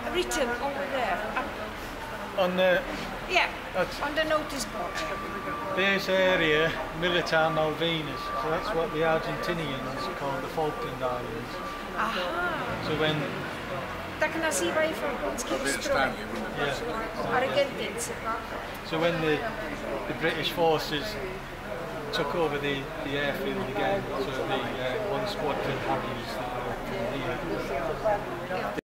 written over there. On the Yeah, on the notice board. base area, Militar Malvinas. So that's what the Argentinians call the Falkland Islands. Aha. So when Tak nazývají falklandské ostrovy. Argentinci. So when the British forces took over the airfield again, so the one squadron Harriers that were from here,